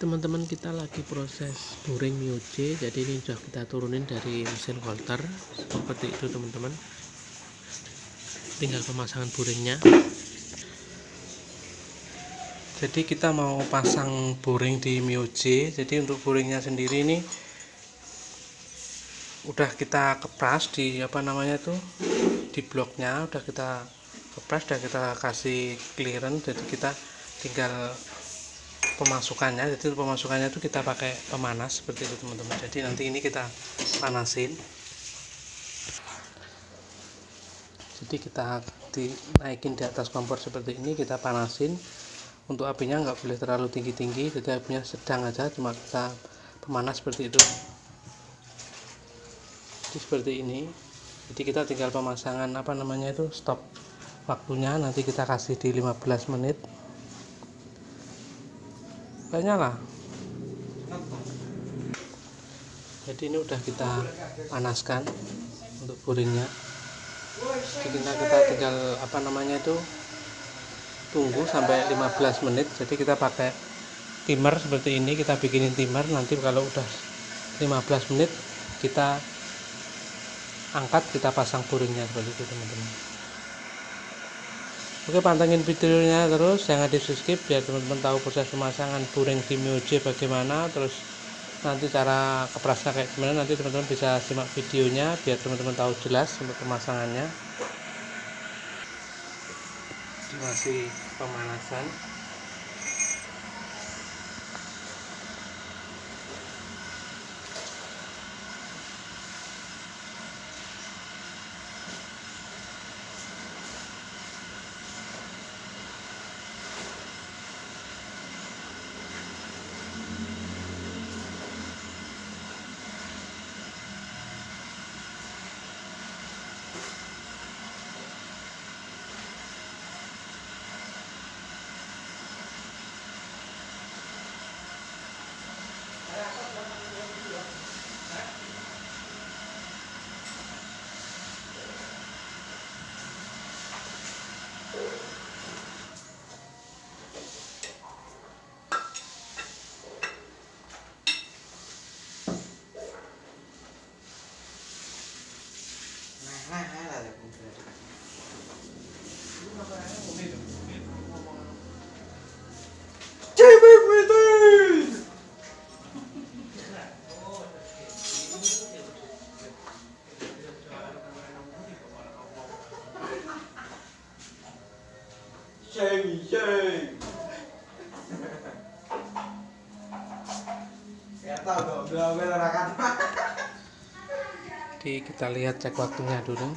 teman-teman, kita lagi proses boring Mioje. Jadi ini sudah kita turunin dari mesin Walter seperti itu teman-teman, tinggal pemasangan boringnya. Jadi kita mau pasang boring di Mioje. Jadi untuk boringnya sendiri ini udah kita kepras di di bloknya, udah kita kepras, udah kita kasih clearance. Jadi kita tinggal pemasukannya. Jadi pemasukannya itu kita pakai pemanas seperti itu teman-teman. Jadi nanti ini kita panasin. Jadi kita dinaikin di atas kompor seperti ini, kita panasin. Untuk apinya nggak boleh terlalu tinggi-tinggi, jadi apinya sedang aja, cuma kita pemanas seperti itu. Jadi seperti ini. Jadi kita tinggal pemasangan stop waktunya, nanti kita kasih di 15 menit. Kayaknya lah. Jadi ini udah kita panaskan untuk boringnya. Jadi kita tinggal tunggu sampai 15 menit. Jadi kita pakai timer seperti ini, kita bikinin timer. Nanti kalau udah 15 menit kita angkat, kita pasang boringnya seperti itu teman-teman. Oke, pantengin videonya terus, jangan di skip biar teman-teman tahu proses pemasangan boring di Mioje bagaimana, terus nanti cara keprasnya kayak gimana. Nanti teman-teman bisa simak videonya biar teman-teman tahu jelas untuk pemasangannya. Masih pemanasan. Jadi kita lihat cek waktunya dulu.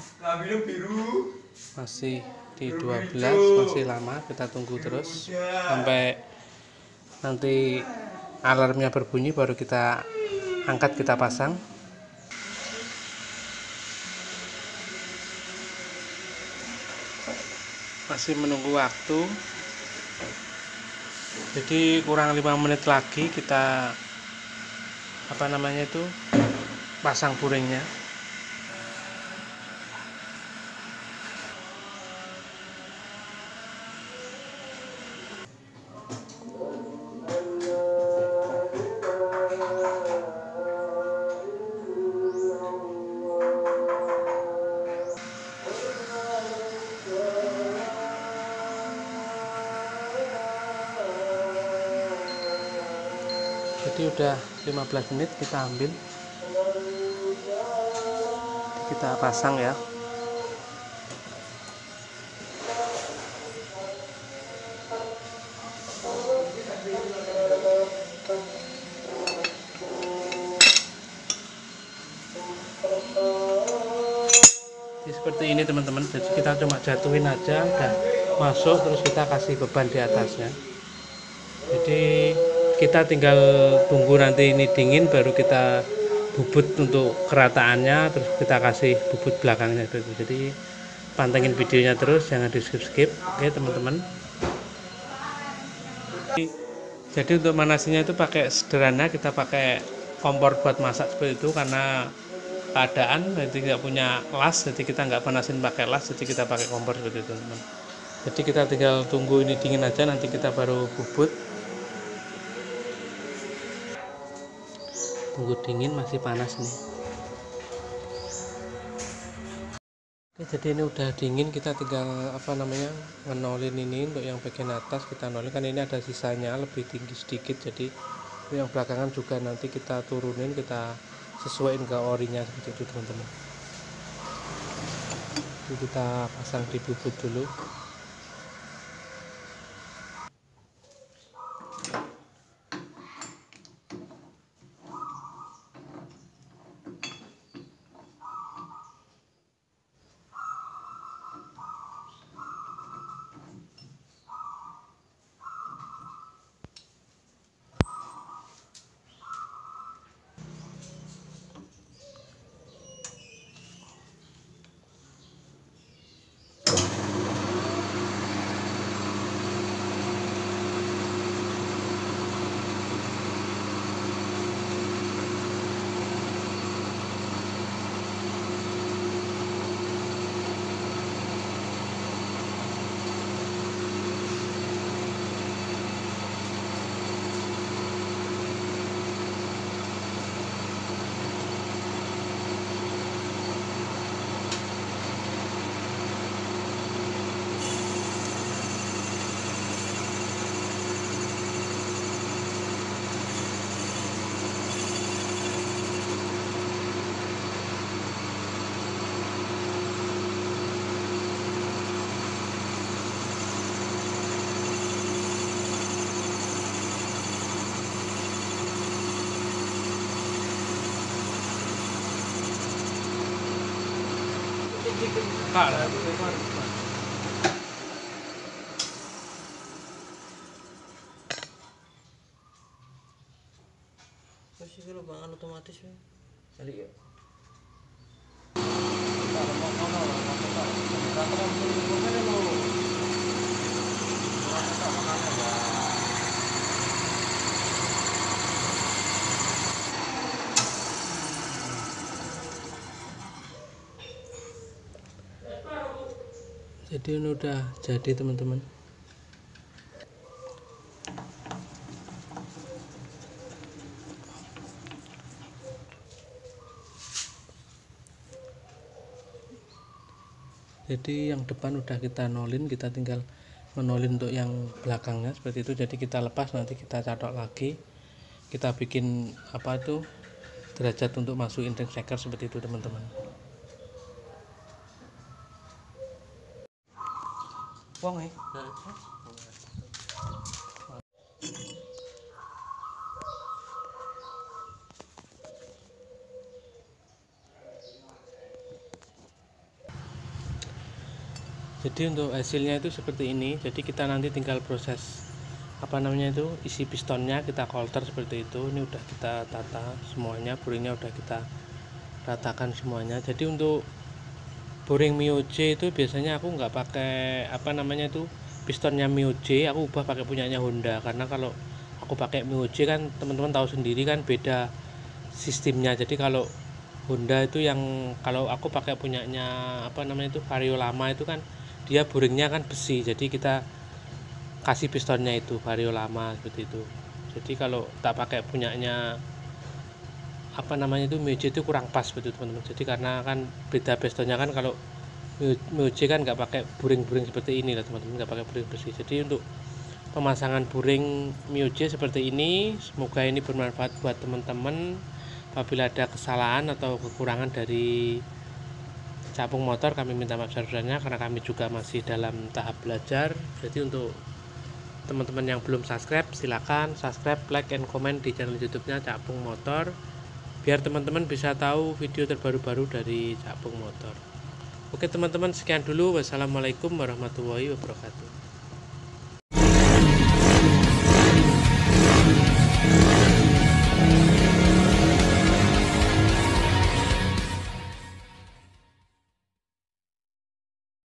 Masih di 12, masih lama. Kita tunggu terus sampai nanti alarmnya berbunyi, baru kita angkat, kita pasang. Masih menunggu waktu. Jadi kurang 5 menit lagi kita pasang boringnya. Jadi udah 15 menit, kita ambil, kita pasang ya. Jadi seperti ini teman-teman. Jadi kita cuma jatuhin aja, udah masuk, terus kita kasih beban di atasnya. Jadi kita tinggal tunggu nanti ini dingin, baru kita bubut untuk kerataannya, terus kita kasih bubut belakangnya gitu. Jadi pantengin videonya terus, jangan di skip. Oke teman-teman. Jadi untuk manasinya itu pakai sederhana, kita pakai kompor buat masak seperti itu karena keadaan. Jadi nggak punya las, jadi kita nggak panasin pakai las, jadi kita pakai kompor seperti itu teman-teman. Jadi kita tinggal tunggu ini dingin aja, nanti kita baru bubut. tunggu dingin, masih panas nih. Oke, jadi ini udah dingin, kita tinggal ngenolin ini. Untuk yang bagian atas kita nolin, kan ini ada sisanya lebih tinggi sedikit, jadi yang belakangan juga nanti kita turunin, kita sesuaiin ke orinya seperti itu teman-teman. Jadi kita pasang di bubut dulu. Terus iki lho Bang otomatis ya. Jadi ya. Jadi ini udah jadi teman-teman. Jadi yang depan udah kita nolin, kita tinggal menolin untuk yang belakangnya seperti itu. Jadi kita lepas, nanti kita catok lagi, kita bikin derajat untuk masukin ring steker seperti itu teman-teman. Wong Jadi untuk hasilnya itu seperti ini. Jadi kita nanti tinggal proses isi pistonnya, kita kolter seperti itu. Ini udah kita tata semuanya, boringnya udah kita ratakan semuanya. Jadi untuk boring Mio J itu biasanya aku nggak pakai pistonnya Mio J, aku ubah pakai punyanya Honda. Karena kalau aku pakai Mio J kan teman-teman tahu sendiri kan beda sistemnya. Jadi kalau Honda itu kalau aku pakai punyanya Vario lama itu kan dia boringnya kan besi, jadi kita kasih pistonnya itu Vario lama seperti itu. Jadi kalau tak pakai punyanya Mio J itu kurang pas betul teman-teman. Jadi karena kan beda pistonnya kan, kalau Mio J kan nggak pakai boring-boring seperti ini lah teman-teman, nggak pakai boring besi. Jadi untuk pemasangan boring Mio J seperti ini, semoga ini bermanfaat buat teman-teman. Apabila ada kesalahan atau kekurangan dari capung motor, kami minta maaf sebesar-besarnya karena kami juga masih dalam tahap belajar. Jadi untuk teman-teman yang belum subscribe, silakan subscribe, like, and comment di channel YouTube-nya Capung Motor, biar teman-teman bisa tahu video terbaru-baru dari Capung Motor. Oke teman-teman, sekian dulu. Wassalamualaikum warahmatullahi wabarakatuh.